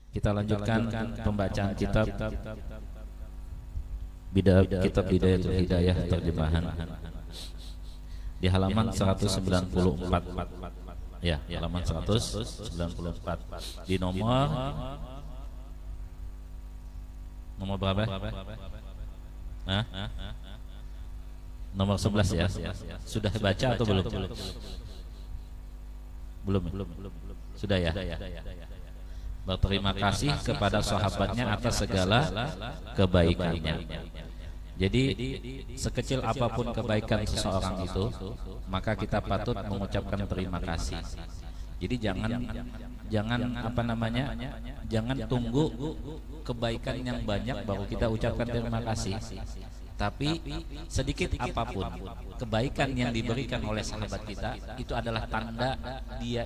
Kita lanjutkan pembacaan kitab Bidayatul Hidayah terjemahan di halaman 194. Ya, halaman 194 di nomor berapa? Hah? Nomor 11 ya. Sudah baca atau belum? Belum. Sudah ya. Berterima kasih kepada sahabatnya atas segala kebaikannya. Jadi sekecil apapun kebaikan seseorang itu, maka kita patut mengucapkan terima kasih. Jadi jangan jangan tunggu kebaikan yang banyak baru kita ucapkan terima kasih. Tapi sedikit apapun kebaikan yang diberikan oleh sahabat kita, itu adalah tanda dia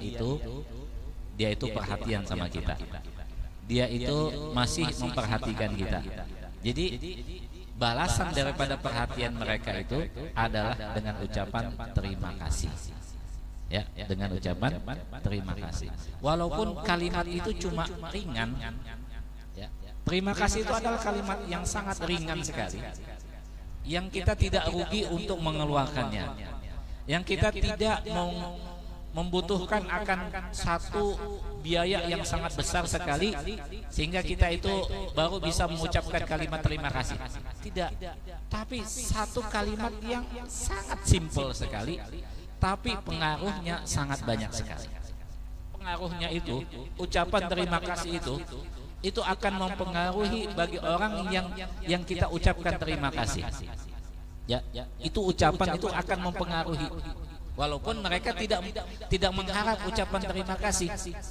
itu perhatian sama kita. Dia itu masih memperhatikan kita. Jadi balasan daripada perhatian mereka itu adalah dengan ucapan terima kasih. Ya, dengan ucapan terima kasih. Walaupun kalimat itu cuma ringan, ya. Terima kasih itu adalah kalimat yang sangat ringan sekali, yang kita tidak rugi untuk mengeluarkannya, yang kita tidak mau membutuhkan akan satu biaya yang sangat besar sekali sehingga kita itu baru bisa mengucapkan kalimat terima kasih. Tidak, tapi satu kalimat yang sangat simpel sekali, tapi pengaruhnya sangat banyak sekali. Pengaruhnya itu, ucapan terima kasih itu akan mempengaruhi bagi orang yang kita ucapkan terima kasih. Ya, itu ucapan itu akan mempengaruhi. Walaupun mereka tidak mengharap ucapan terima kasih,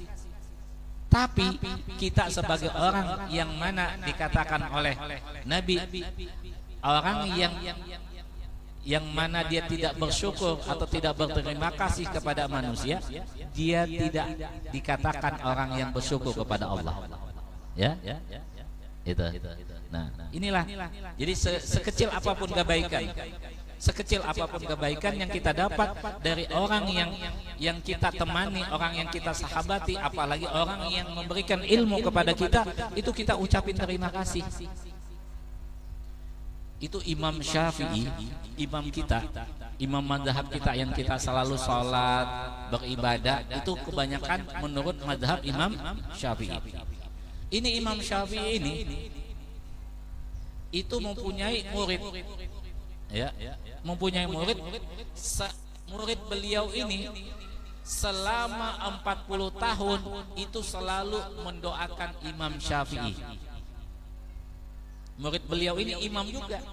tapi kita sebagai orang yang mana dikatakan oleh Nabi, orang yang mana dia tidak bersyukur atau tidak berterima kasih kepada manusia, dia tidak dikatakan orang yang bersyukur kepada Allah. Ya, itu. Nah, inilah. Jadi sekecil apapun kebaikan, sekecil apapun kebaikan yang kita dapat dari orang yang kita temani, orang yang kita sahabati, apalagi orang yang memberikan ilmu kepada kita, itu kita ucapin terima kasih. Itu Imam Syafi'i, imam kita, imam mazhab kita yang kita selalu sholat, beribadah, itu kebanyakan menurut mazhab Imam Syafi'i. Ini Imam Syafi'i ini itu mempunyai murid, ya, mempunyai murid. Murid beliau ini selama 40 tahun itu selalu mendoakan Imam Syafi'i. Murid beliau ini imam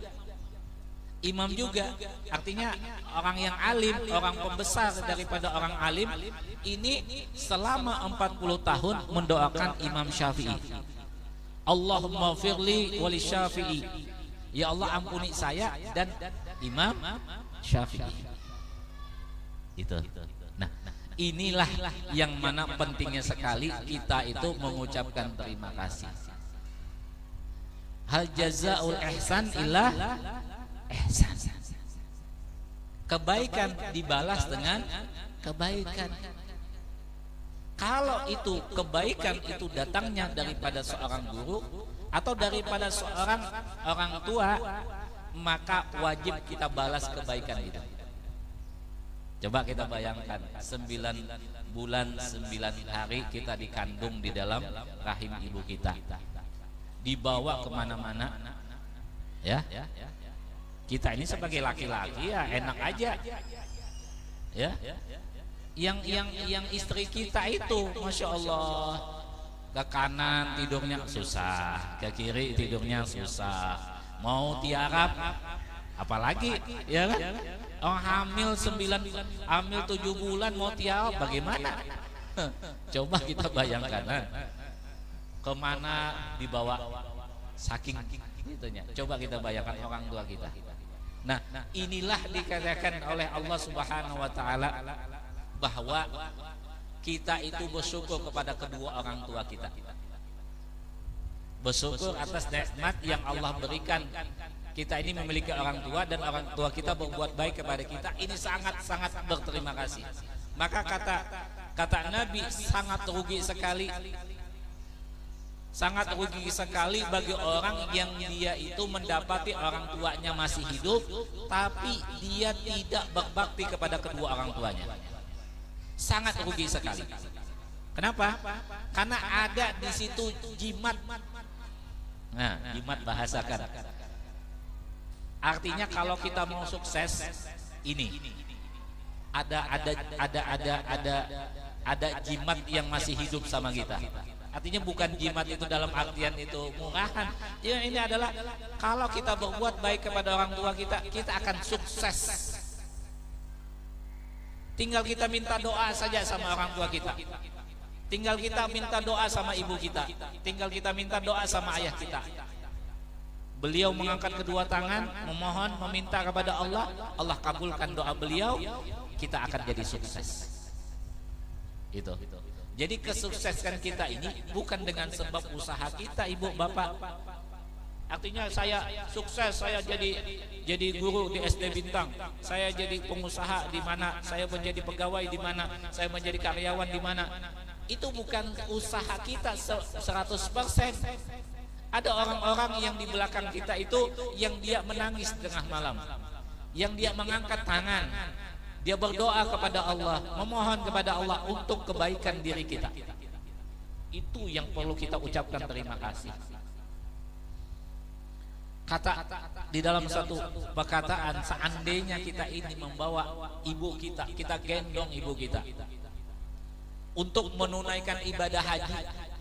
juga, artinya orang yang alim, orang pembesar daripada orang alim ini selama 40 tahun mendoakan Imam Syafi'i. Allahumma firli wali Syafi'i, ya Allah ampuni saya dan Imam Syafi'i. Itu. Nah, inilah yang mana pentingnya sekali kita itu mengucapkan terima kasih. Hal jazaul ihsan illa ihsan. Kebaikan dibalas dengan kebaikan. Kalau itu kebaikan itu datangnya daripada seorang guru atau daripada seorang orang tua, maka wajib kita balas kebaikan itu. Coba kita bayangkan 9 bulan 9 hari kita dikandung di dalam rahim ibu kita, dibawa kemana-mana, ya. Kita ini sebagai laki-laki ya enak aja, ya. Yang istri kita itu, masya Allah, ke kanan tidurnya susah, ke kiri tidurnya susah, mau tiarap apalagi, ya kan? Orang hamil 7 bulan mau tiarap bagaimana? Coba kita bayangkan, kemana dibawa saking itunya. Coba kita bayangkan orang tua kita. Nah, inilah dikatakan oleh Allah Subhanahu wa Ta'ala bahwa kita itu bersyukur kepada kedua orang tua kita, bersyukur atas nikmat yang Allah berikan. Kita ini memiliki orang tua dan orang tua kita berbuat baik kepada kita, ini sangat-sangat berterima kasih. Maka kata Nabi, sangat rugi sekali Sangat rugi sekali bagi orang yang dia itu mendapati orang tuanya masih hidup, tapi dia tidak berbakti kepada kedua orang tuanya. Sangat rugi sekali. Kenapa? Karena ada di situ jimat. Nah, jimat bahasakan. Artinya kalau kita mau sukses ini ada jimat yang masih hidup sama kita. Artinya bukan jimat itu dalam artian itu murahan. Ya, ini adalah kalau kita berbuat baik kepada orang tua kita, kita akan sukses. Tinggal kita minta doa saja sama orang tua kita. Tinggal kita minta doa sama ibu kita. Tinggal kita minta doa sama ayah kita. Beliau mengangkat kedua tangan, memohon, meminta kepada Allah, Allah kabulkan doa beliau, kita akan jadi sukses. Itu. Jadi kesuksesan kita ini bukan dengan sebab usaha kita, ibu bapak. Artinya saya sukses, saya jadi guru di SD Bintang, saya jadi pengusaha di mana, saya menjadi pegawai di mana, saya menjadi karyawan di mana. Itu bukan usaha kita 100%. Ada orang-orang yang di belakang kita itu yang dia menangis tengah malam, yang dia mengangkat tangan, dia berdoa kepada Allah, memohon kepada Allah untuk kebaikan diri kita. Itu yang perlu kita ucapkan terima kasih. Kata di dalam satu perkataan, seandainya kita ini membawa ibu kita, kita gendong ibu kita untuk menunaikan ibadah haji.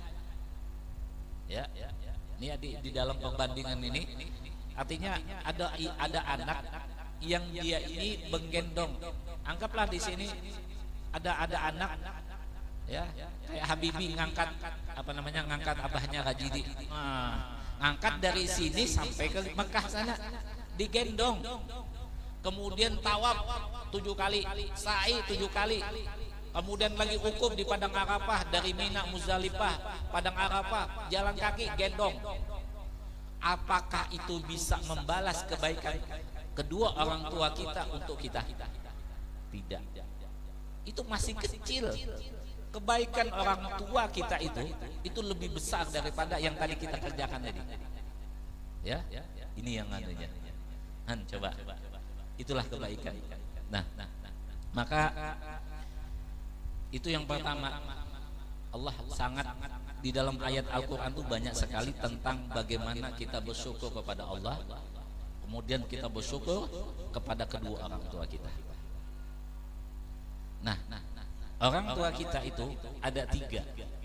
Ya, ini di dalam perbandingan ini, artinya ada anak yang dia ini menggendong. Anggaplah di sini ada anak, ya, kayak Habibie ngangkat ngangkat abahnya Rajidi. Ngangkat dari sini sampai ke Mekah sana, digendong. Kemudian tawaf 7 kali, sa'i 7 kali. Kemudian lagi ukuf di Padang Arafah, dari Mina, Muzdalifah, Padang Arafah, jalan kaki, gendong. Apakah itu bisa membalas kebaikan kedua orang tua kita untuk kita? Tidak. Itu masih kecil. Kebaikan orang tua kita itu lebih besar daripada yang tadi kita kerjakan tadi. Ya, ini yang anunya. Coba. Itulah kebaikan. Nah, maka itu yang pertama. Allah sangat di dalam ayat Al-Quran itu banyak sekali tentang bagaimana kita bersyukur kepada Allah, kemudian kita bersyukur kepada kedua orang tua kita. Nah, orang tua kita itu ada 3.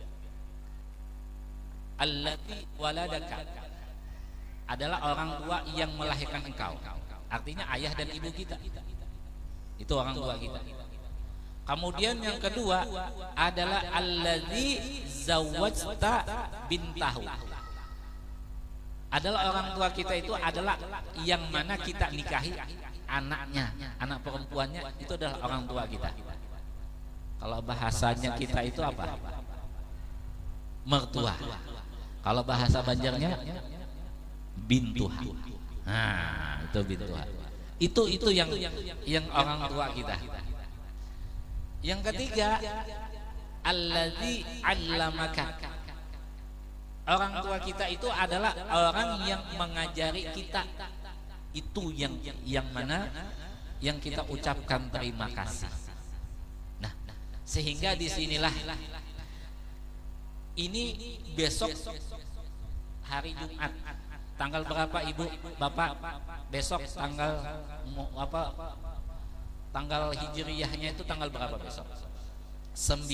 Allati waladaka adalah orang tua yang melahirkan engkau. Artinya ayah dan ibu kita. Itu orang tua kita. Kemudian yang kedua adalah allazi zawwajta bintahu. Adalah orang tua kita itu adalah yang mana kita nikahi anaknya, anak perempuannya, itu adalah orang tua kita. Kalau bahasanya kita itu apa? Mertua. Kalau bahasa Banjarnya bintuha. Nah, itu bintuha. Itu yang orang tua kita. Yang ketiga, allazi 'allamaka. Orang tua kita itu adalah orang yang mengajari kita. Itu yang mana yang kita ucapkan terima kasih. Nah, sehingga disinilah ini besok hari Jumat, tanggal berapa Ibu Bapak? Besok tanggal hijriyahnya itu tanggal berapa besok? 9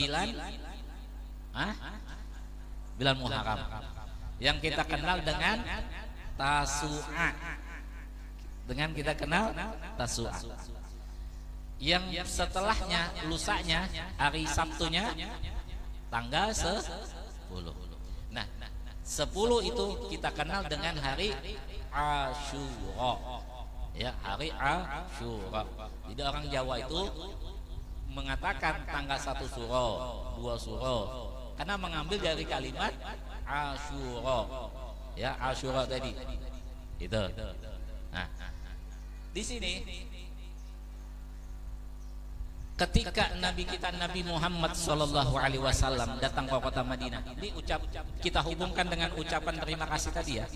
bulan Muharram, yang kita kenal dengan Tasu'a. Yang setelahnya, lusanya, hari Sabtunya tanggal 10. Nah, 10 itu kita kenal dengan hari Asyura. Ya, hari Asyura. Jadi orang Jawa itu mengatakan tanggal 1 Suro, 2 Suro, karena mengambil dari kalimat Asyura. Ya, Asyura tadi. Itu. Nah, di sini ketika Nabi kita Nabi Muhammad Sallallahu Alaihi Wasallam datang ke kota Madinah, ini kita hubungkan dengan ucapan terima kasih tadi ya.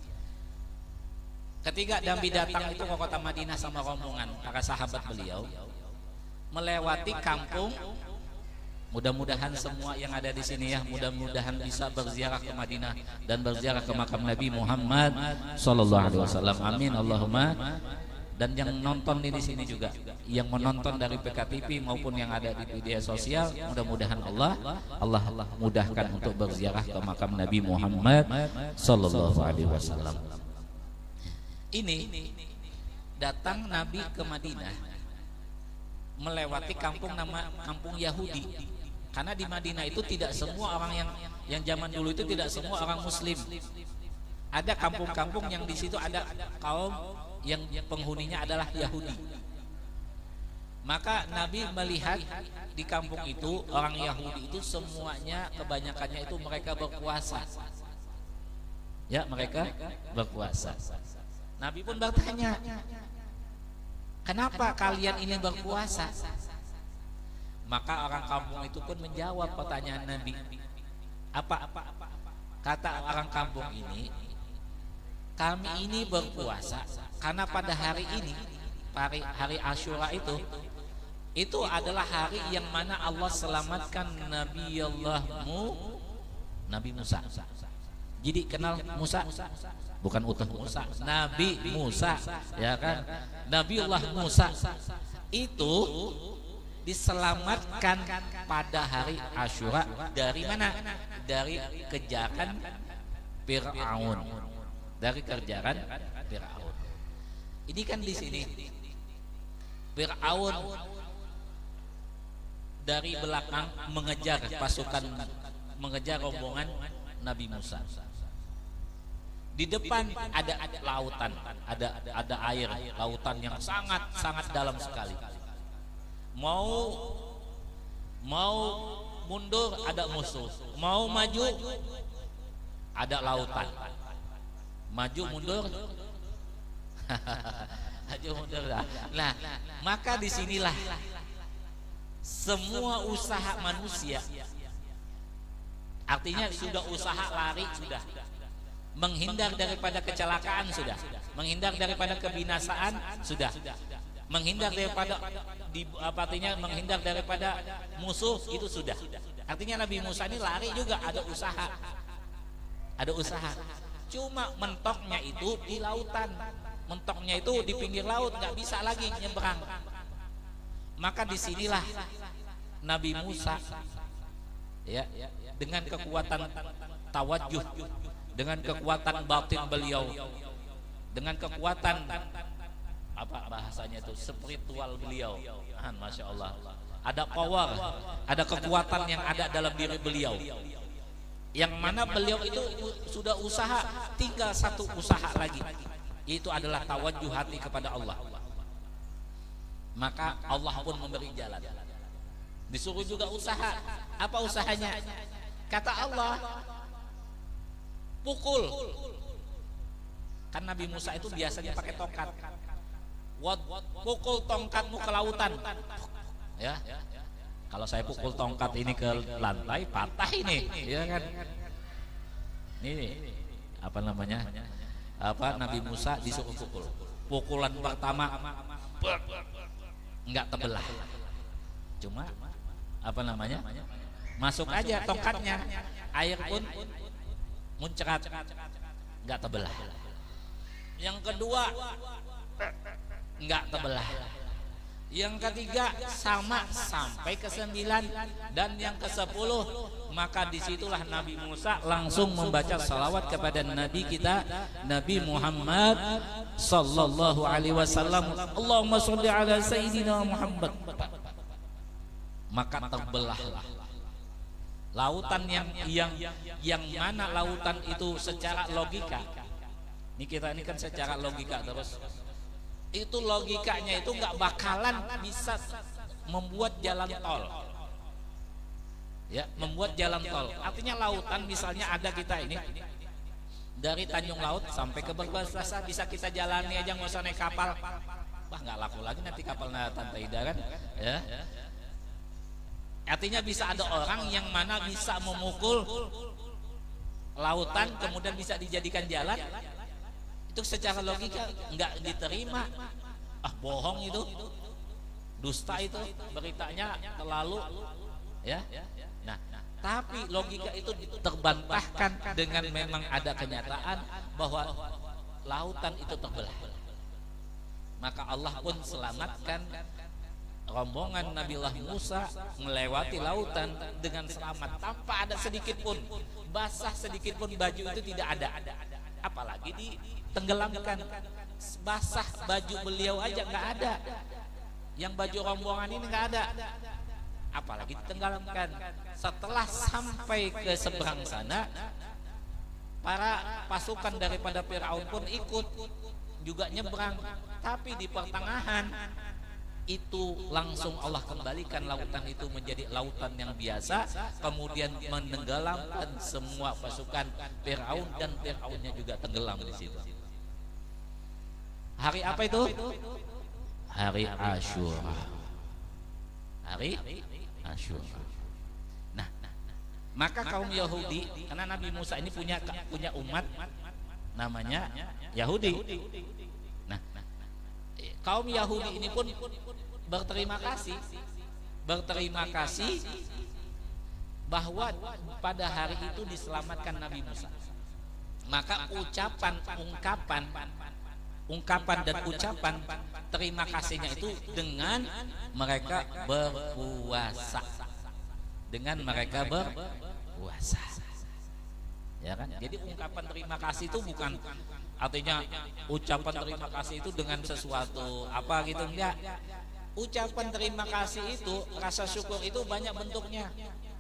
Ketika Nabi datang itu ke kota Madinah sama rombongan para sahabat beliau, melewati kampung, mudah-mudahan semua yang ada di sini ya, mudah-mudahan bisa berziarah ke Madinah dan berziarah ke makam Nabi Muhammad Sallallahu Alaihi Wasallam. Amin Allahumma. Dan yang nonton di sini juga, yang menonton dari PKTV maupun yang ada di media sosial, mudah-mudahan Allah mudahkan untuk berziarah ke makam Nabi Muhammad Sallallahu Alaihi Wasallam. Ini datang Nabi ke Madinah melewati kampung nama kampung Yahudi, karena di Madinah itu tidak semua orang yang zaman dulu itu tidak semua orang Muslim. Ada kampung-kampung yang di situ ada kaum yang penghuninya adalah Yahudi. Maka Nabi melihat di kampung itu orang Yahudi itu semuanya kebanyakannya itu mereka berpuasa. Ya, mereka berpuasa. Nabi pun bertanya, kenapa kalian ini berpuasa? Maka orang kampung itu pun menjawab pertanyaan Nabi. Apa? Kata orang kampung ini, kami ini berpuasa karena pada hari ini, hari Asyura itu adalah hari yang mana Allah selamatkan Nabi Musa. Jadi kenal Musa? Bukan utuh Musa, Nabi Musa, ya kan? Nabiullah Musa itu diselamatkan pada hari Asyura dari mana? Dari kejaran Fir'aun. Dari kejaran Fir'aun. Ini kan di sini Fir'aun dari belakang mengejar pasukan, mengejar rombongan Nabi Musa. Di depan ada lautan, ada air, lautan yang sangat dalam sekali. Mau mundur ada musuh, mau maju ada lautan. Maju mundur, maju mundur. Nah, maka disinilah semua usaha manusia, artinya sudah usaha lari sudah, menghindar daripada kecelakaan sudah, menghindar daripada kebinasaan sudah, menghindar daripada artinya menghindar daripada musuh itu sudah. Artinya Nabi Musa ini lari juga ada usaha. Cuma mentoknya itu di lautan, mentoknya itu di pinggir laut, nggak bisa lagi nyebrang. Maka disinilah Nabi Musa ya, dengan kekuatan tawajuh, dengan kekuatan batin beliau, dengan kekuatan apa bahasanya itu spiritual beliau, masya Allah, ada power, ada kekuatan yang ada dalam diri beliau, yang mana beliau itu sudah usaha, tinggal satu usaha lagi, yaitu adalah tawajuh hati kepada Allah. Maka Allah pun memberi jalan. Disuruh juga usaha. Apa usahanya? Kata Allah, pukul. Kan Nabi Musa itu biasanya pakai tongkat. Pukul tongkatmu ke lautan. Ya. Kalau saya pukul tongkat ini ke lantai, patah ini, ya kan? Ini apa namanya? Nabi Musa disuruh pukul. Pukulan pertama enggak terbelah. Cuma apa namanya? Masuk aja tongkatnya, air pun muncrat, enggak terbelah. Yang kedua enggak terbelah. Yang ketiga sama sampai ke-9, dan yang ke-10, maka disitulah Nabi Musa langsung membaca salawat kepada Nabi kita Nabi Muhammad Sallallahu Alaihi Wasallam. Allahumma sholli ala Sayyidina Muhammad. Maka terbelahlah lautan yang mana lautan itu secara logika. Ini kan secara logika terus. Itu logikanya itu nggak bakalan bisa membuat jalan tol, ya, membuat jalan tol. Artinya lautan misalnya ada kita ini dari Tanjung Laut sampai ke Berbasasa bisa kita jalani aja, nggak usah naik kapal. wah nggak laku lagi nanti kapalnya Tante Ida kan, ya. Artinya bisa ada orang yang mana bisa memukul lautan kemudian bisa dijadikan jalan, itu secara logika nggak diterima. Ah, bohong itu, dusta itu, beritanya terlalu, ya. Nah, tapi logika itu terbantahkan dengan memang ada kenyataan bahwa lautan itu terbelah. Maka Allah pun selamatkan rombongan Nabiullah Musa melewati lautan dengan selamat tanpa ada sedikit pun basah, sedikit pun baju itu tidak ada, apalagi ditenggelamkan. Basah baju beliau aja nggak ada, yang baju rombongan ini nggak ada, apalagi ditenggelamkan. Setelah sampai ke seberang sana, para pasukan daripada Firaun pun ikut juga nyebrang, tapi di pertengahan itu langsung Allah kembalikan lautan itu menjadi lautan yang biasa, kemudian menenggelamkan semua pasukan Firaun dan Firaunnya juga tenggelam di situ. Hari apa itu? Hari Asyura. Hari Asyura. Nah, maka kaum Yahudi, karena Nabi Musa ini punya umat namanya Yahudi. Nah, kaum Yahudi ini pun berterima kasih bahwa pada hari itu diselamatkan Nabi Musa. Maka ungkapan dan ucapan terima kasihnya itu dengan mereka berpuasa. Ya kan? Jadi ungkapan terima kasih itu bukan artinya ucapan terima kasih itu dengan sesuatu apa gitu, enggak. Ucapan terima kasih itu, rasa syukur itu banyak bentuknya.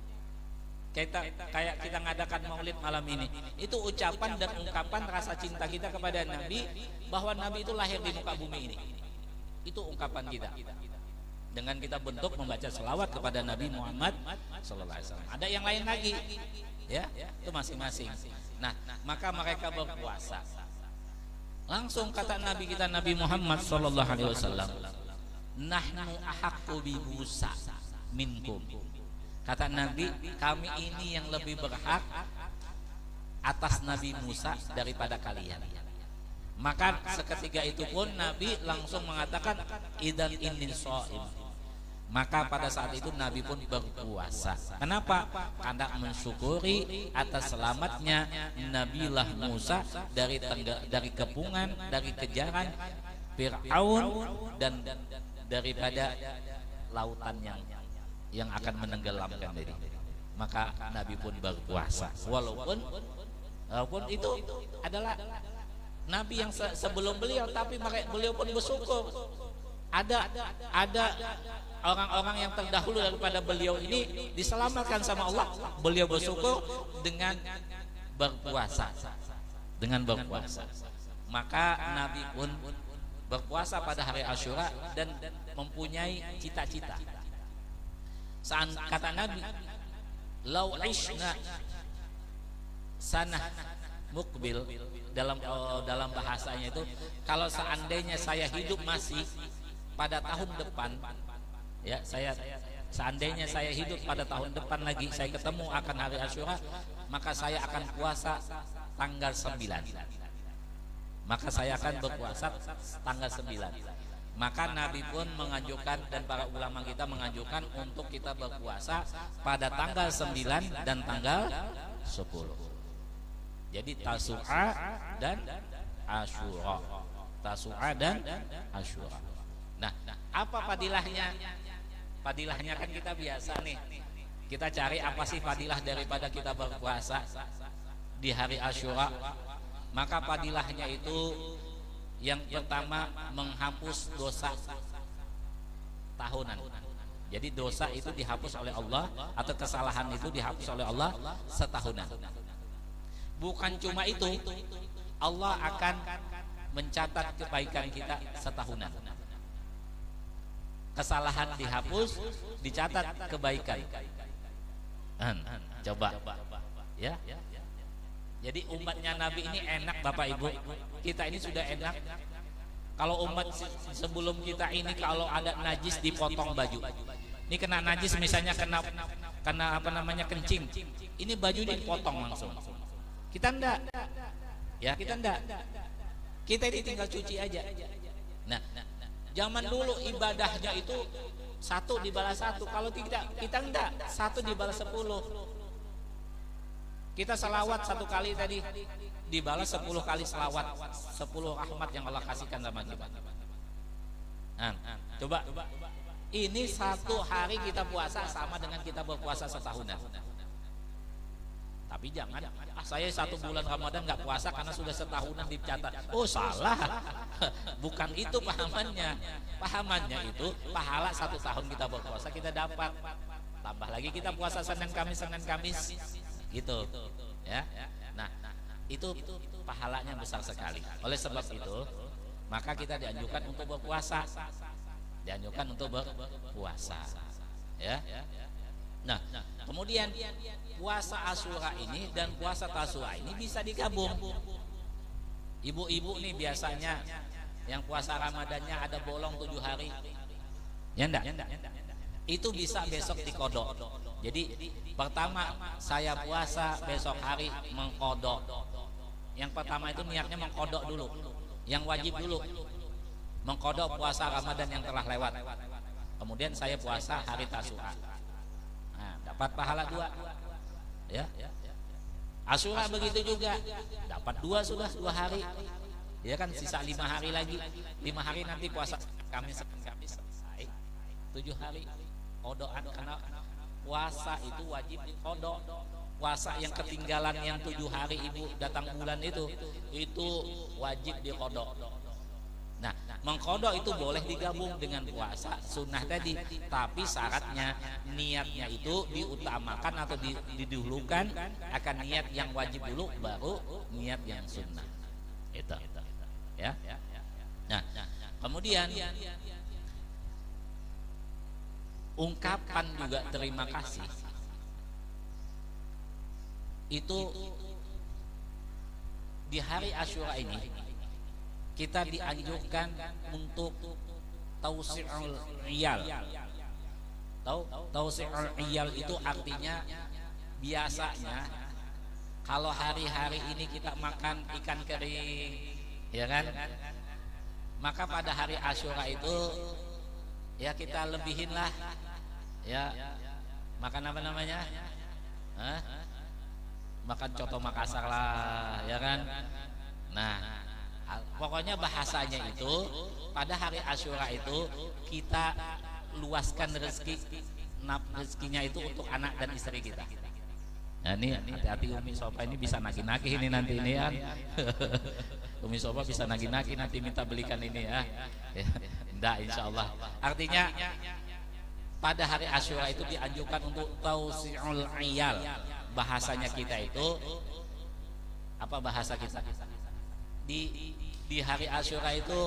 Kayak kita ngadakan maulid malam ini, itu ucapan dan ungkapan rasa cinta kita kepada Nabi, bahwa Nabi itu lahir di muka bumi ini. Itu ungkapan kita. Dengan kita bentuk membaca selawat kepada Nabi Muhammad SAW. Ada yang lain lagi, ya, itu masing-masing. Nah, maka mereka berpuasa. Langsung kata Nabi kita Nabi Muhammad SAW, nahnu ahaqqu bi Musa minkum. Kata Nabi, kami ini yang lebih berhak atas Nabi Musa daripada kalian. Maka seketika itu pun Nabi langsung mengatakan idan inni shaim. Maka pada saat itu Nabi pun berpuasa. Kenapa? Karena mensyukuri atas selamatnya Nabiullah Musa dari kepungan, dari kejaran Fir'aun dan daripada lautan yang akan menenggelamkan diri. Maka Nabi pun berpuasa. Walaupun itu adalah Nabi yang sebelum beliau, tapi beliau pun bersyukur. Ada orang-orang yang terdahulu daripada beliau ini diselamatkan sama Allah. Beliau bersyukur dengan berpuasa. Maka Nabi pun berpuasa pada hari Asyura dan mempunyai cita-cita. Kata Nabi, lau ishna sanah mukbil, dalam bahasanya itu, kalau seandainya saya hidup masih pada tahun depan, ya, seandainya saya hidup pada tahun depan lagi, saya ketemu akan hari Asyura, maka saya akan puasa tanggal 9. Maka saya akan berpuasa tanggal 9. Maka Nabi pun mengajukan dan para ulama kita mengajukan untuk kita berpuasa pada tanggal 9 dan tanggal 10. Jadi Tasu'a dan Asyura. Nah, apa fadilahnya? Fadilahnya kan kita biasa nih, kita cari apa sih fadilah daripada kita berpuasa di hari Asyura. Maka fadilahnya itu yang pertama menghapus dosa tahunan. Jadi dosa itu dihapus oleh Allah, atau kesalahan itu dihapus oleh Allah setahunan. Bukan cuma itu, Allah akan mencatat kebaikan kita setahunan. Kesalahan dihapus, dicatat kebaikan. Coba, ya. Jadi umatnya Nabi ini enak, Bapak Ibu. Kita ini sudah enak. Kalau umat sebelum kita ini kalau ada najis dipotong baju. Ini kena najis misalnya kena apa namanya kencing. Ini bajunya dipotong langsung. Kita enggak. Ya, kita enggak. Kita ini tinggal cuci aja. Nah, zaman dulu ibadahnya itu 1 dibalas 1. Kalau tidak, kita enggak. 1 dibalas 10. Kita selawat 1 kali tadi dibalas 10 kali selawat, 10 rahmat yang Allah kasihkan sama kita. Nah, coba ini 1 hari kita puasa sama dengan kita berpuasa setahunan. Tapi jangan, saya 1 bulan Ramadan nggak puasa karena sudah setahunan dicatat. Oh salah, bukan itu pahamannya. Pahamannya itu pahala 1 tahun kita berpuasa kita dapat. Tambah lagi kita puasa Senin Kamis, gitu, ya. Nah, itu pahalanya besar sekali. Oleh sebab itu, maka kita dianjurkan untuk berpuasa. Ya. Nah, kemudian puasa Asyura ini dan puasa Tasyura ini bisa digabung. Ibu-ibu nih biasanya yang puasa Ramadannya ada bolong 7 hari. Ya enggak? Itu bisa besok dikodok. Jadi pertama saya puasa, besok hari mengkodok. Yang pertama itu niatnya mengkodok dulu, yang wajib dulu, mengkodok puasa Ramadan yang telah lewat. Kemudian saya puasa hari Tasyura. Nah, dapat pahala 2. Ya. Asyura begitu juga, dapat 2 sudah 2 hari. Ya kan, sisa 5 hari lagi. 5 hari nanti puasa Kamis selesai. 7 hari kodokan, karena puasa itu wajib dikodok. Puasa yang ketinggalan yang 7 hari ibu datang bulan itu wajib dikodok. Nah, mengkodok itu boleh digabung dengan puasa sunnah tadi, tapi syaratnya niatnya itu diutamakan atau didahulukan akan niat yang wajib dulu, baru niat yang sunnah. Itu, ya. Nah, kemudian ungkapan juga terima kasih itu di hari Asyura ini kita dianjurkan untuk tausi'ul iyal. Tausi'ul iyal itu artinya biasanya kalau hari-hari ini kita makan ikan kering, ya kan? Maka pada hari Asyura itu ya kita lebihin lah, ya, makan apa namanya? Makan coto Makassar lah, ya kan? Nah, pokoknya bahasanya itu pada hari Asyura itu kita luaskan rezekinya itu untuk anak dan istri kita. Nah, ini hati-hati Umi Sofa ini bisa nagih-nagih ini nanti ini ya. Umi Sofa bisa nagih-nagih nanti minta belikan ini ya. Enggak, insya Allah. Artinya pada hari Asyura itu dianjurkan untuk tausi'ul iyal. Bahasanya kita itu apa bahasa kita? Di hari Asyura itu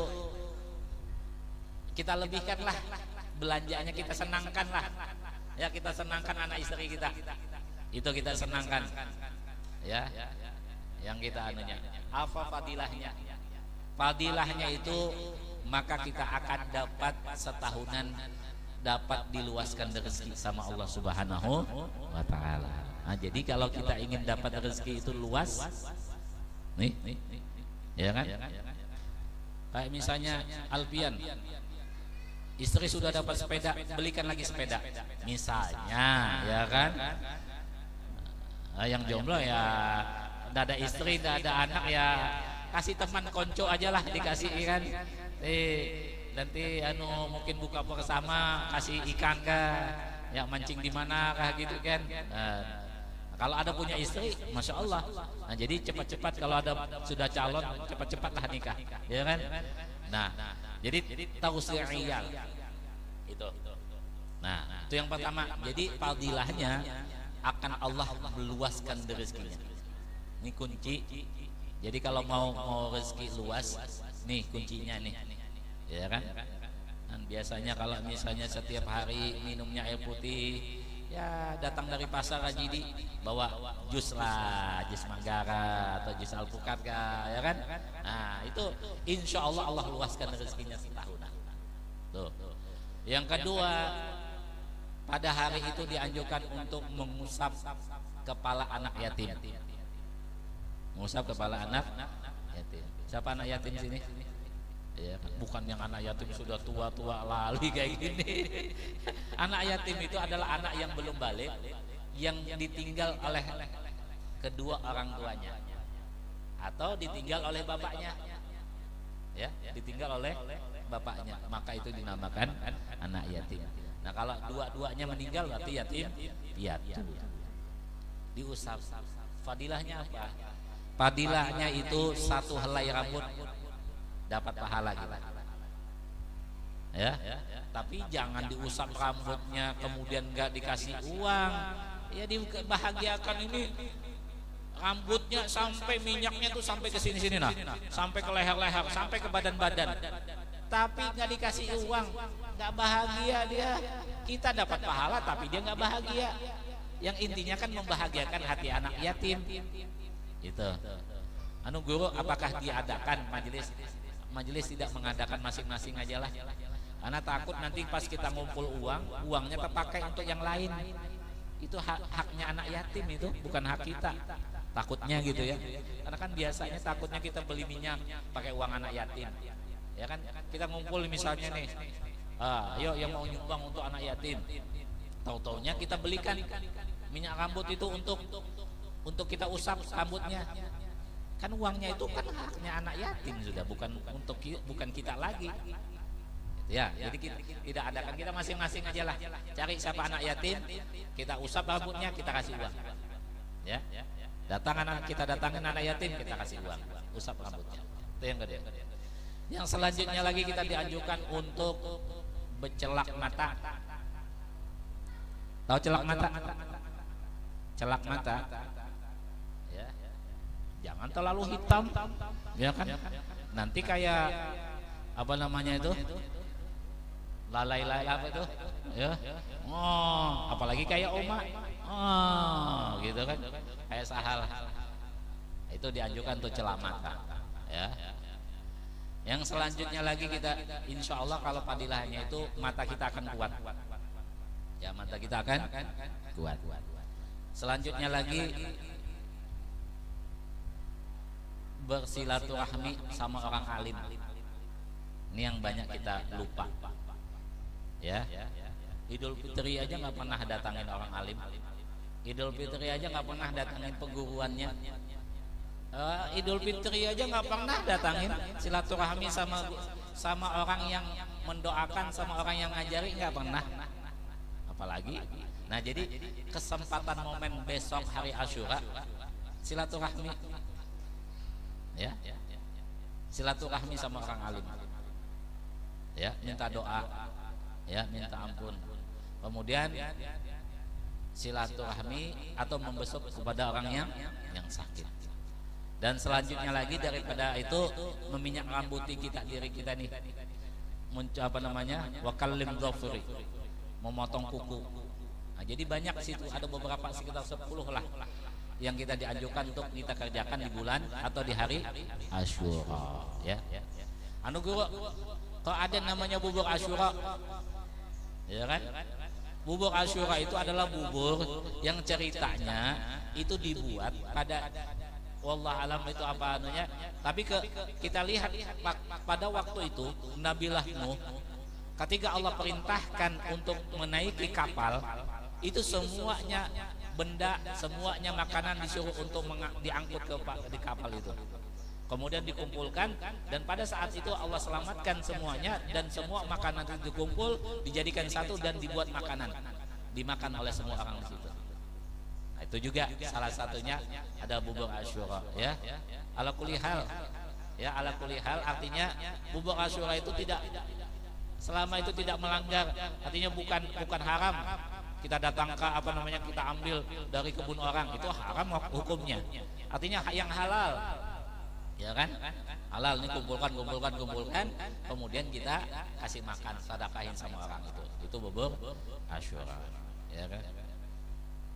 kita lebihkanlah belanjaannya, kita senangkanlah. Ya, kita senangkan anak istri kita. Itu kita senangkan. Ya. Yang kita anunya. Apa fadilahnya? Fadilahnya itu maka kita akan dapat setahunan dapat diluaskan rezeki sama Allah Subhanahu wa taala. Nah, jadi kalau kita ingin dapat rezeki itu luas, nih, ya kan? Kayak misalnya Alfian, istri sudah dapat sepeda, belikan lagi sepeda, misalnya, ya kan? Nah, yang jomblo ya, tidak ada istri, tidak ada anak ya, kasih teman konco aja lah, dikasih kan? Nanti mungkin buka bersama, kasih ikan kah, ya mancing di mana kah gitu kan? Kalau ada punya istri, masya Allah. Nah, jadi cepat-cepat kalau ada sudah calon, cepat-cepatlah nikah, ya kan? Nah, jadi tausi'ul iyal itu. Nah, itu yang pertama. Jadi fadilahnya akan Allah meluaskan rezekinya. Ini kunci. Jadi kalau mau rezeki luas, nih kuncinya nih, ya kan? Dan biasanya kalau misalnya setiap hari minumnya air putih, ya datang dari pasar Rajidi bawa jus lah, jus Manggara atau jus alpukat ya kan. Nah itu insya Allah Allah luaskan rezekinya setahunan. Tuh. Yang kedua, pada hari itu dianjurkan untuk mengusap kepala anak yatim. Mengusap kepala anak yatim. Siapa anak yatim sini? Ya, bukan yang anak yatim sudah tua-tua lali kayak gini. Anak yatim itu adalah anak yang belum balik, yang ditinggal oleh kedua orang tuanya atau ditinggal oleh bapaknya. Ya, ditinggal oleh bapaknya, maka itu dinamakan anak yatim. Nah, kalau dua-duanya meninggal berarti yatim piatu. Diusap. Fadilahnya apa? Fadilahnya itu satu helai rambut dapat pahala kita. Ya, tapi jangan diusap rambutnya kemudian nggak dikasih uang. Ya dibahagiakan ini rambutnya sampai minyaknya tuh sampai ke sini-sini nah, sampai ke leher-leher, sampai ke badan-badan. Tapi nggak dikasih uang, nggak bahagia dia. Kita dapat pahala tapi dia nggak bahagia. Yang intinya kan membahagiakan hati anak yatim. Itu. Anu guru, apakah diadakan majelis tidak mengadakan masing-masing aja lah. Karena takut nanti pas kita ngumpul uangnya terpakai untuk yang lain. Itu haknya anak yatim, itu bukan hak kita. Takutnya gitu ya. Karena kan biasanya takutnya kita beli minyak pakai uang anak yatim. Ya kan kita ngumpul misalnya nih, ayo yang mau nyumbang untuk anak yatim, tahu-taunya kita belikan minyak rambut itu untuk kita usap rambutnya. Kan uangnya itu kan haknya anak yatim sudah, bukan kita lagi. Ya, jadi kita tidak adakan, kita masing-masing aja lah. Cari siapa anak yatim, kita usap rambutnya, kita kasih uang. Ya, kita datangin anak yatim, kita kasih uang, usap rambutnya. Itu yang kedua. Yang selanjutnya lagi kita dianjurkan untuk bercelak mata. Tahu celak mata? Celak mata. Ya. Jangan terlalu hitam, ya kan? Nanti kayak apa namanya itu? Lalai-lalai apa itu? Ya. Oh, apalagi kayak oma. Oh, gitu kan? Kayak sahal. Itu dianjurkan untuk celak mata. Ya. Yang selanjutnya lagi kita insya Allah kalau padilahnya itu mata kita akan kuat. Ya, mata kita akan kuat. Selanjutnya lagi bersilaturahmi sama orang alim. Ini yang banyak kita lupa. Ya, Idul Fitri aja nggak pernah datangin orang alim. Idul Fitri aja nggak pernah datangin pengguruannya. Idul Fitri aja nggak pernah datangin silaturahmi sama orang yang mendoakan, sama orang yang ngajari, nggak pernah. Apalagi, nah jadi kesempatan momen besok hari Asyura silaturahmi, ya, silaturahmi sama orang alim, ya, minta doa, ya, minta ampun, kemudian silaturahmi atau membesuk kepada orang yang sakit. Dan selanjutnya lagi daripada itu meminyak rambuti diri kita nih, apa namanya, wakallim dhafri, memotong kuku. Nah, jadi banyak situ, ada beberapa sekitar 10 lah yang kita dianjurkan untuk kita kerjakan di bulan atau di hari Asyura. Ya. Anu guru, kalau ada namanya bubur Asyura, ya kan? Bubur Asyura itu adalah bubur yang ceritanya itu dibuat pada wallah alam itu apa anunya, tapi kita lihat pada waktu itu Nabilah Nuh ketika Allah perintahkan untuk menaiki kapal itu, semuanya benda, semuanya makanan disuruh untuk diangkut di kapal itu, kemudian dikumpulkan, dan pada saat itu Allah selamatkan semuanya, dan semua makanan itu dikumpul dijadikan satu dan dibuat makanan, dimakan oleh semua orang di situ. Itu juga salah satunya ada bubur Asyura, ya. Ala kulli hal, ya, ala kulli hal artinya bubur Asyura itu tidak, selama itu tidak melanggar, artinya bukan haram. Kita datang ke apa namanya, kita ambil dari kebun orang, itu haram hukumnya. Artinya yang halal, ya kan? Halal, ini kumpulkan, kemudian kita kasih makan, sedekahin sama orang itu. Itu bubur Asyura, ya kan?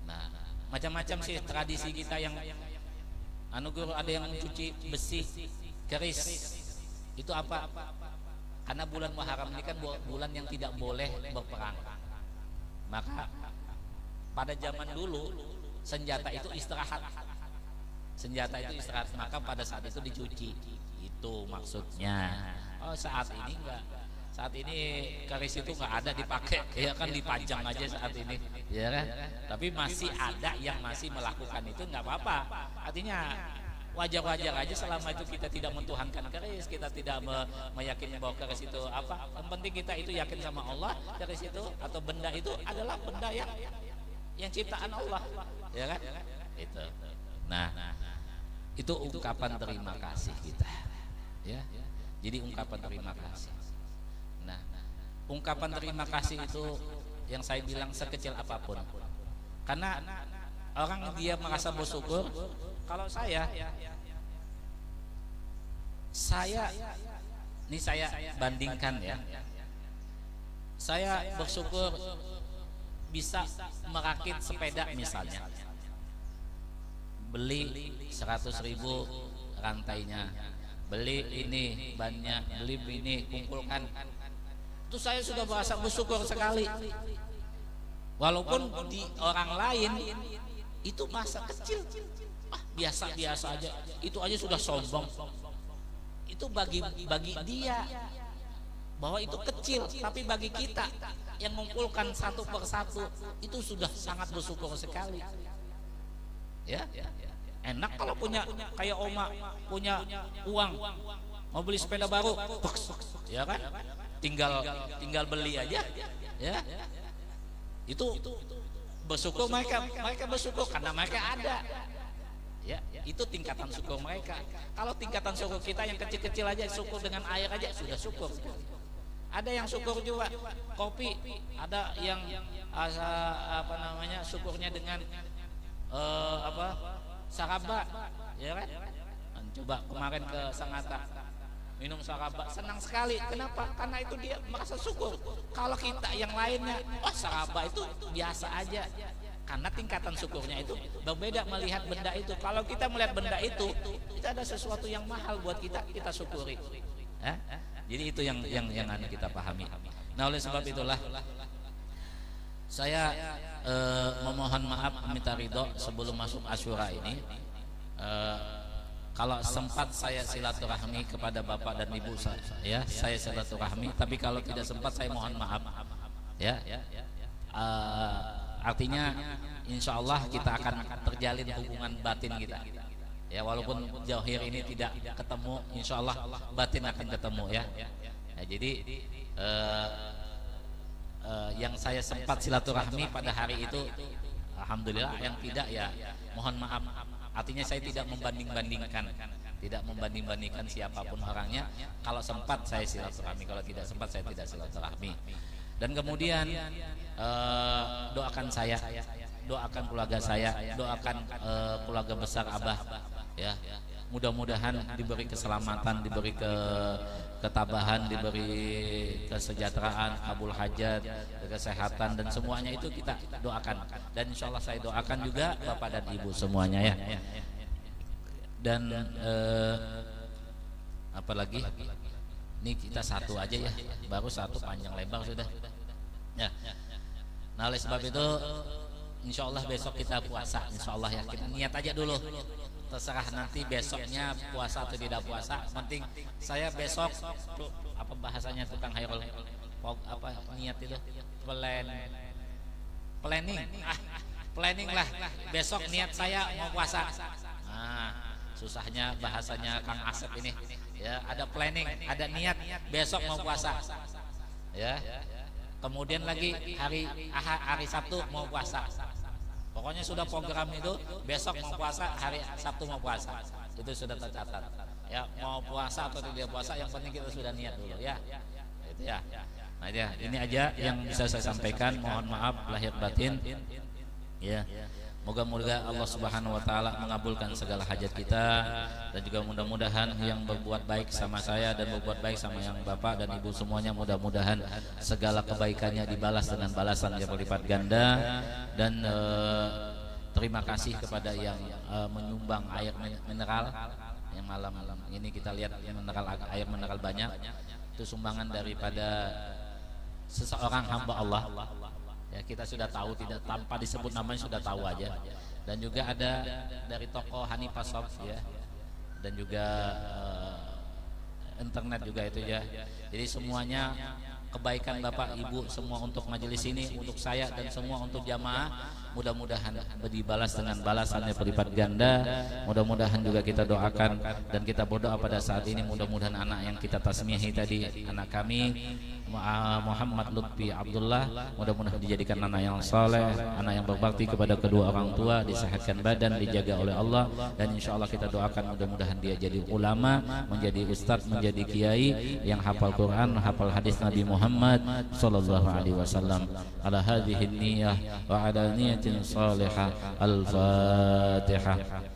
Nah, macam-macam sih tradisi kita yang anu guru, ada yang mencuci besi keris. Itu apa? Karena bulan Muharram ini kan bulan yang tidak boleh berperang. Maka pada zaman dulu senjata itu istirahat. Senjata itu istirahat, maka pada saat itu dicuci. Itu maksudnya. Oh, saat ini enggak. Saat ini keris itu nggak ada dipakai, ya kan dipajang aja saat ini, ya kan. Tapi masih ada yang masih melakukan itu, nggak apa-apa. Artinya wajar-wajar aja selama itu kita tidak mentuhankan keris, kita tidak meyakini bahwa keris itu apa. Yang penting kita itu yakin sama Allah, keris itu atau benda itu adalah benda yang ciptaan Allah, ya kan. Itu. Nah, itu ungkapan terima kasih kita, ya. Jadi ungkapan terima kasih. Nah, ungkapan terima kasih itu yang saya bilang sekecil apapun. Karena orang dia merasa bersyukur. Kalau saya ini saya bandingkan ya. Saya bersyukur bisa merakit sepeda misalnya. Beli 100.000 rantainya. Beli ini bannya, beli ini kumpulkan. Itu saya sudah merasa bersyukur sekali. Walaupun di orang lain itu masa kecil, biasa-biasa aja, itu aja sudah sombong. Itu bagi dia bahwa itu kecil, tapi bagi kita yang mengumpulkan satu persatu itu sudah sangat bersyukur sekali. Ya, enak kalau punya kayak Oma, punya uang mau beli sepeda baru, ya kan? Tinggal beli aja, ya. Itu bersyukur mereka bersyukur karena mereka ada, ya. Itu tingkatan syukur mereka. Kalau tingkatan syukur kita yang kecil-kecil aja, syukur dengan air aja sudah syukur. Ada yang syukur juga kopi, ada yang syukurnya dengan saraba, ya kan? Coba kemarin ke Sangatta minum saraba, senang sekali. Kenapa? Karena itu dia merasa syukur. Kalau kita yang lainnya, saraba itu biasa aja. Karena tingkatan syukurnya itu berbeda melihat benda itu. Kalau kita melihat benda itu ada sesuatu yang mahal buat kita syukuri. Jadi itu yang kita pahami. Nah, oleh sebab itulah saya memohon maaf, minta ridho sebelum masuk Asyura ini. Kalau sempat saya silaturahmi kepada Bapak dan Ibu saya silaturahmi. Tapi kalau tidak sempat saya mohon maaf, ya. Artinya insya Allah kita akan terjalin hubungan batin kita, ya. Walaupun zahir ini tidak ketemu, insya Allah batin akan ketemu, ya. Jadi yang saya sempat silaturahmi pada hari itu, alhamdulillah. Yang tidak, ya mohon maaf. Artinya saya tidak membanding-bandingkan siapapun orangnya. Kalau sempat saya silaturahmi, kalau tidak sempat saya tidak silaturahmi. Dan kemudian doakan saya, doakan keluarga saya, doakan keluarga besar Abah, ya. Mudah-mudahan diberi keselamatan, diberi ketabahan, diberi kesejahteraan, kabul hajat, kesehatan, dan semuanya itu kita doakan. Dan insya Allah saya doakan juga Bapak dan Ibu semuanya, ya. Dan apalagi ini kita satu aja, ya, baru satu panjang lebar sudah, ya. Nah, oleh sebab itu insya Allah besok kita puasa, insya Allah, ya. Kita niat aja dulu, terserah nanti besoknya puasa atau tidak puasa. Penting saya besok, apa bahasanya tukang Hairul, apa niat itu, planning lah. Besok niat saya mau puasa. Nah, susahnya bahasanya Kang Asep ini, ya. Ada planning, ada niat besok mau puasa, ya. Kemudian lagi hari Sabtu mau puasa. Pokoknya sudah program itu, besok mau puasa, hari Sabtu mau puasa. Itu sudah tercatat. Ya, mau puasa atau tidak puasa, yang penting kita sudah niat dulu, ya. Itu, ya. Nah, ya, ini aja yang bisa saya sampaikan. Mohon maaf lahir batin. Ya. Moga-moga Allah Subhanahu wa taala mengabulkan segala hajat kita, dan juga mudah-mudahan yang berbuat baik sama saya dan berbuat baik sama yang Bapak dan Ibu semuanya, mudah-mudahan segala kebaikannya dibalas dengan balasan yang berlipat ganda. Dan terima kasih kepada yang menyumbang air mineral yang malam ini kita lihat air mineral banyak. Itu sumbangan daripada seseorang hamba Allah. Ya, kita sudah tahu, tidak tanpa disebut namanya sudah tahu aja. Dan juga ada dari toko Hanifah Shop ya. Dan juga internet juga itu ya. Jadi semuanya kebaikan Bapak Ibu semua untuk majelis ini, untuk saya dan semua untuk jamaah, mudah-mudahan dibalas dengan balasannya berlipat ganda. Mudah-mudahan juga kita doakan dan kita berdoa pada saat ini, mudah-mudahan anak yang kita tasmihi tadi, anak kami Muhammad Lutfi Abdullah, mudah-mudahan dijadikan anak yang saleh, anak yang berbakti kepada kedua orang tua, disehatkan badan, dijaga oleh Allah, dan insya Allah kita doakan mudah-mudahan dia jadi ulama, menjadi ustadz, menjadi kiai yang hafal Quran, hafal hadis Nabi Muhammad sallallahu alaihi wasallam. Ala hadhihi niyyah wa ala niyatin salihah. Al-Fatihah.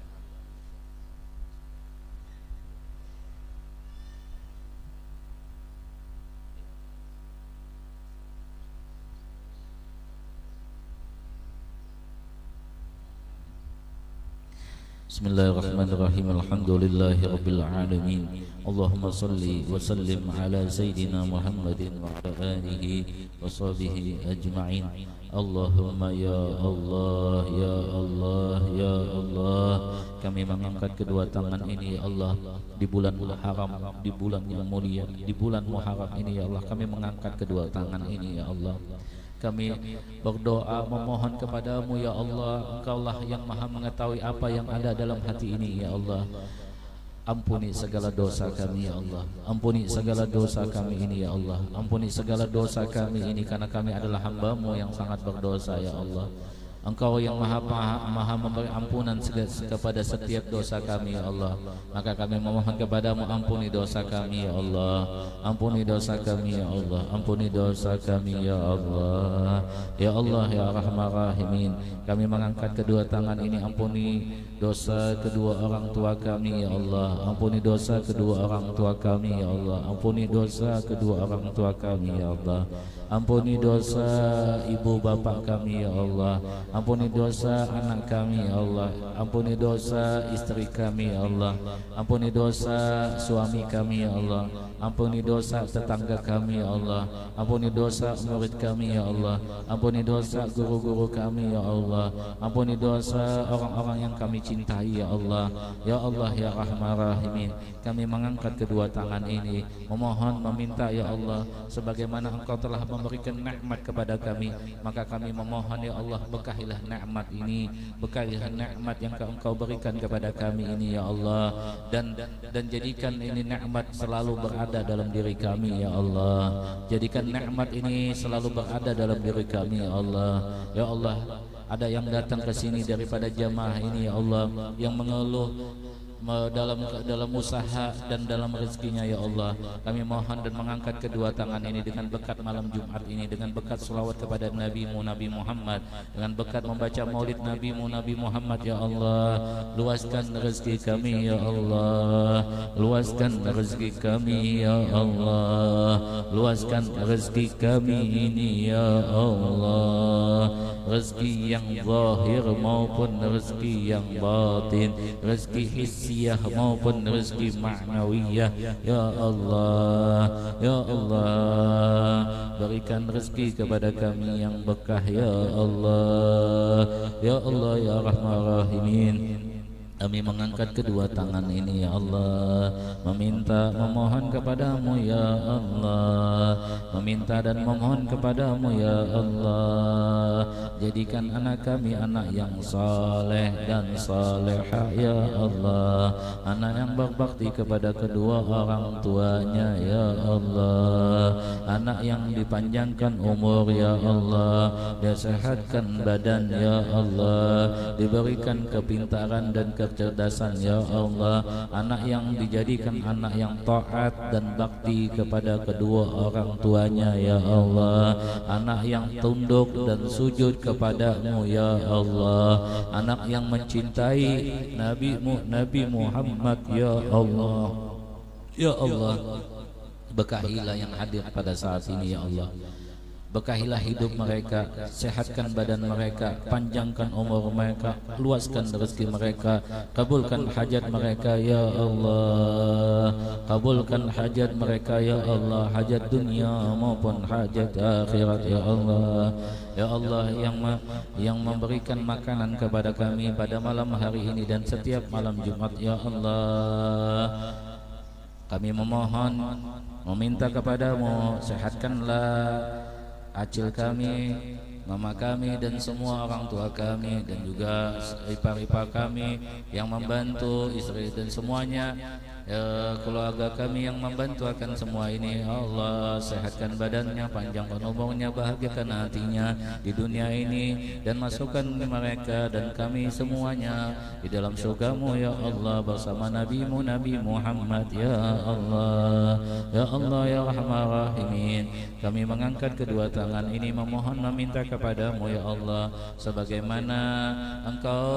Bismillahirrahmanirrahim. Alhamdulillahi rabbil alamin. Allahumma salli wa sallim ala sayyidina Muhammadin wa ala alihi wa sahbihi ajma'in. Allahumma ya Allah, ya Allah, ya Allah, kami mengangkat kedua tangan ini ya Allah di bulan haram, di bulan yang mulia, di bulan Muharram ini ya Allah, kami mengangkat kedua tangan ini ya Allah. Kami berdoa memohon kepadamu ya Allah, Engkaulah yang maha mengetahui apa yang ada dalam hati ini ya Allah. Ampuni segala dosa kami ya Allah. Ampuni segala dosa kami ini ya Allah. Ampuni segala dosa kami ini karena kami adalah hamba-Mu yang sangat berdosa ya Allah. Engkau yang maha memberi ampunan kepada setiap dosa kami ya Allah. Maka kami memohon kepadamu, ampuni dosa kami ya Allah. Ampuni dosa kami ya Allah. Ampuni dosa kami ya Allah. Ya Allah ya Rahman Rahimin, kami mengangkat kedua tangan ini, ampuni dosa kedua orang tua kami ya Allah. Ampuni dosa kedua orang tua kami ya Allah. Ampuni dosa kedua orang tua kami ya Allah. Ampuni dosa ibu bapak kami ya Allah. Ampuni dosa anak kami ya Allah. Ampuni dosa istri kami ya Allah. Ampuni dosa suami kami ya Allah. Ampuni dosa tetangga kami ya Allah. Ampuni dosa murid kami ya Allah. Ampuni dosa guru-guru kami ya Allah. Ampuni dosa orang-orang yang kami cintai ya Allah. Ya Allah ya Rahman Rahimin, kami mengangkat kedua tangan ini, memohon, meminta ya Allah, sebagaimana Engkau telah memberikan nikmat kepada kami, maka kami memohon ya Allah, berkahilah nikmat ini, berkahilah nikmat yang Engkau berikan kepada kami ini ya Allah, dan jadikan ini nikmat selalu berada dalam diri kami ya Allah. Jadikan nikmat ini selalu berada dalam diri kami ya Allah. Ya Allah, ada yang datang ke sini daripada jamaah ini ya Allah, yang mengeluh dalam usaha dan dalam rezekinya ya Allah. Kami mohon dan mengangkat kedua tangan ini dengan berkat malam Jumat ini, dengan berkat selawat kepada Nabi-Mu Nabi Muhammad, dengan berkat membaca maulid Nabi-Mu Nabi Muhammad ya Allah. Luaskan rezeki kami ya Allah. Luaskan rezeki kami ya Allah. Luaskan rezeki kami ini ya Allah. Rezeki yang zahir maupun rezeki yang batin, rezeki hissiyah maupun rezeki ma'nawiyah ya Allah. Ya Allah, berikan rezeki kepada kami yang berkah ya Allah. Ya Allah ya Rahman Rahimin, kami mengangkat kedua tangan ini ya Allah, meminta, memohon kepadamu ya Allah, meminta dan memohon kepadamu ya Allah. Jadikan anak kami anak yang saleh dan salehah ya Allah, anak yang berbakti kepada kedua orang tuanya ya Allah, anak yang dipanjangkan umur ya Allah, disehatkan badan ya Allah, diberikan kepintaran dan kecerdasan ya Allah, anak yang dijadikan anak yang taat dan bakti kepada kedua orang tuanya ya Allah, anak yang tunduk dan sujud kepadamu ya Allah, anak yang mencintai Nabi Muhammad ya Allah. Ya Allah, berkahilah yang hadir pada saat ini ya Allah. Berkahilah hidup mereka, sehatkan badan mereka, panjangkan umur mereka, luaskan rezeki mereka, kabulkan hajat mereka ya Allah, kabulkan hajat mereka ya Allah, hajat dunia maupun hajat akhirat ya Allah. Ya Allah yang memberikan makanan kepada kami pada malam hari ini dan setiap malam Jumat ya Allah, kami memohon meminta kepadamu, sehatkanlah acil kami, mama kami dan semua orang tua kami dan juga ipar-ipar kami yang membantu, istri dan semuanya, keluarga kami yang membantu akan semua ini. Allah, sehatkan badannya, panjangkan umurnya, bahagiakan hatinya di dunia ini dan masukkan mereka dan kami semuanya di dalam surgamu ya Allah bersama Nabi-Mu Nabi Muhammad ya Allah. Ya Allah ya Rahman Rahimin, kami mengangkat kedua tangan ini memohon meminta kepadamu ya Allah, sebagaimana Engkau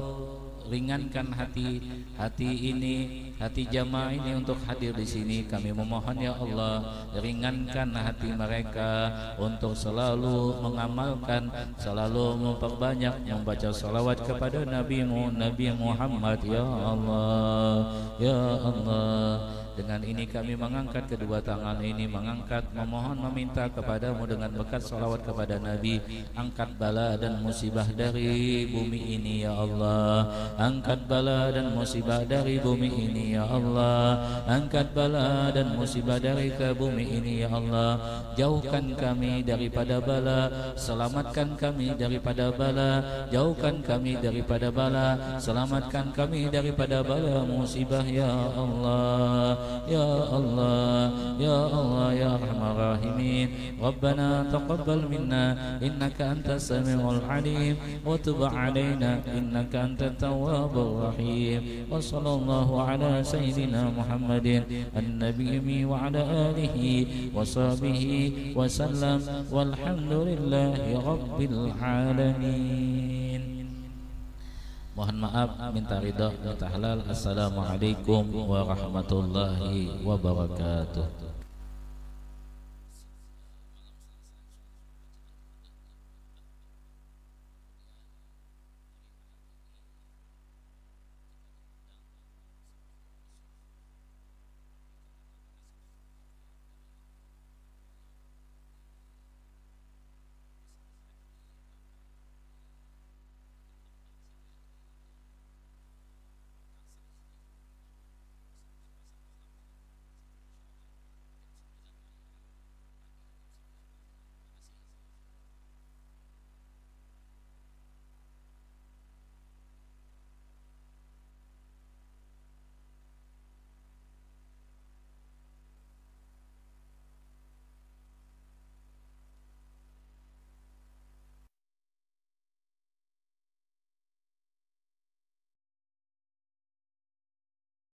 ringankan hati ini, hati jamaah ini untuk hadir di sini. Kami memohon ya Allah, ringankan hati mereka untuk selalu mengamalkan, selalu memperbanyak membaca salawat kepada Nabi-Mu Nabi Muhammad ya Allah. Ya Allah, dengan ini kami mengangkat kedua tangan ini, mengangkat memohon meminta kepadamu dengan berkat salawat kepada Nabi. Angkat bala dan musibah dari bumi ini ya Allah, angkat bala dan musibah dari bumi ini ya Allah, angkat bala dan musibah dari ke bumi ini ya Allah. Jauhkan kami daripada bala, selamatkan kami daripada bala, jauhkan kami daripada bala, selamatkan kami daripada bala musibah ya Allah. Ya Allah, Ya Allah, Ya Rahman Rahimin. Rabbana taqabbal minna innaka antas samiul alim wa tub alaina innaka antat tawwabur rahim. Wa sallallahu ala sayyidina Muhammadin an-nabiyyi wa ala alihi wa sahbihi wa sallam walhamdulillahi rabbil alamin. Mohon maaf, minta ridha, minta halal. Assalamualaikum warahmatullahi wabarakatuh.